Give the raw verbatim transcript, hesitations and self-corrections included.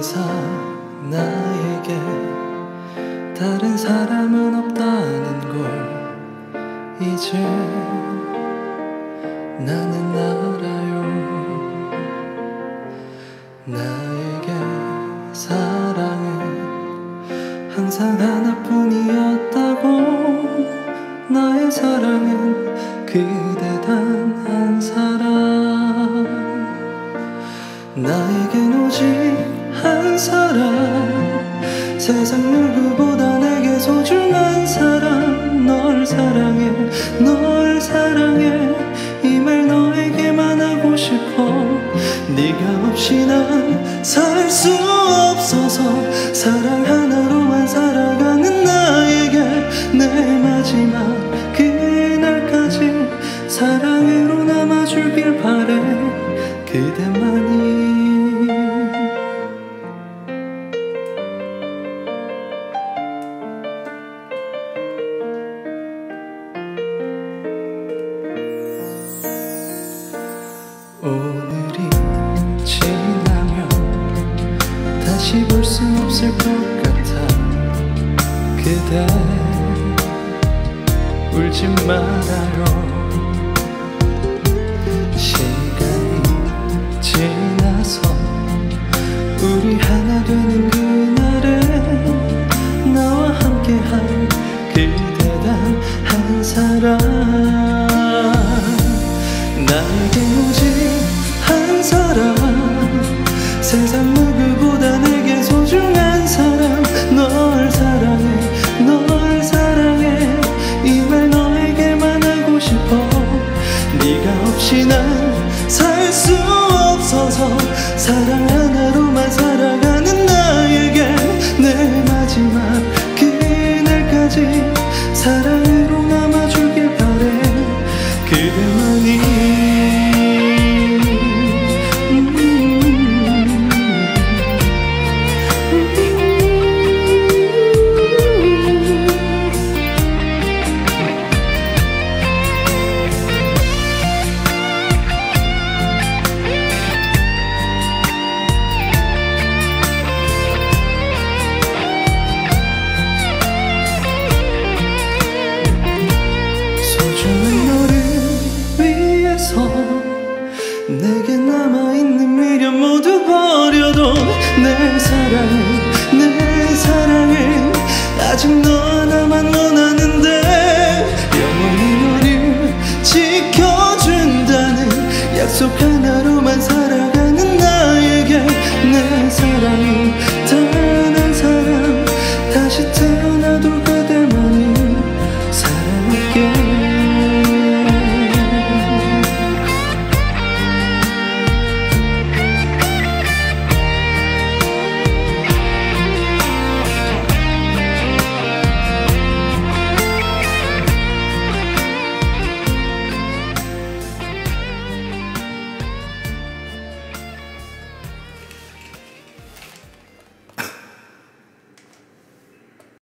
이상 나에게 다른 사람은 없다는 걸 이제 나는 알아요. 나에게 사랑은 항상 하나뿐이었다고. 나의 사랑은 그대 단 한 사람. 나에겐 오직 한 사람, 세상 누구보다 내게 소중한 사람. 널 사랑해, 널 사랑해, 이 말 너에게만 하고 싶어. 네가 없이 난 살 수 없어서 사랑 하나로만 살아가는 나에게 내 마지막 그날까지 사랑으로 남아주길 바래. 그대만이. 오늘이 지나면 다시 볼 수 없을 것 같아. 그대 울지 말아요. 시간이 지나서 우리 하나 되는 그날에 나와 함께할 그대 단 한 사람. 나에겐 오직 한 사람, 세상 누구보다 내게 소중한 사람. 널 사랑해, 널 사랑해, 이 말 너에게만 하고 싶어. 네가 없이 난 살 수 없어서 사랑 하나로만 살아가는 나에게 내 마지막 그날까지 사랑으로 남아주길 바래. 그대만이. 내게 남아있는 미련 모두 버려도 내 사랑은, 내 사랑은 아직 너 하나만 원하는데. 영원히 너를 지켜준다는 약속 하나로만 살아가는 나에게 내 사랑은 단 한 사람.